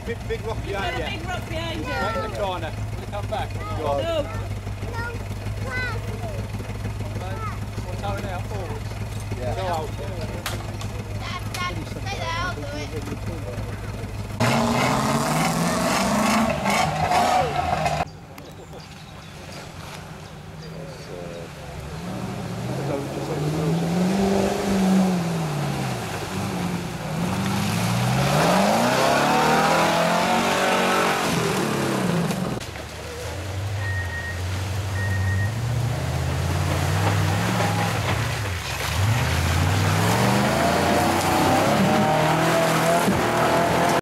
big rock behind you. Big rock behind you. Right in the corner. Will it come back? No. What's going out forwards? Yeah. Go out. Dad, stay there.